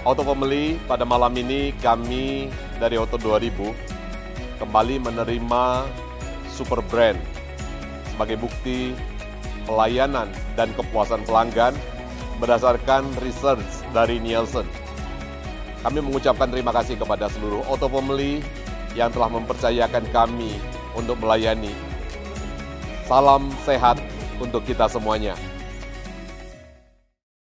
Auto Family, pada malam ini kami dari Auto 2000 kembali menerima Super Brand sebagai bukti pelayanan dan kepuasan pelanggan berdasarkan research dari Nielsen. Kami mengucapkan terima kasih kepada seluruh Auto Family yang telah mempercayakan kami untuk melayani. Salam sehat untuk kita semuanya.